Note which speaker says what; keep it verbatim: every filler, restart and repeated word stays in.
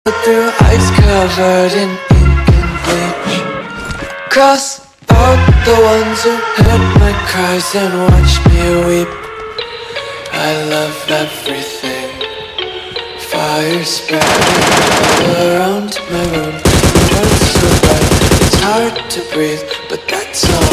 Speaker 1: through ice covered in ink and bleach. Cross out the ones who heard my cries and watched me weep. I love everything. Fire spreading all around my room. It burns so bright, it's hard to breathe, but that's all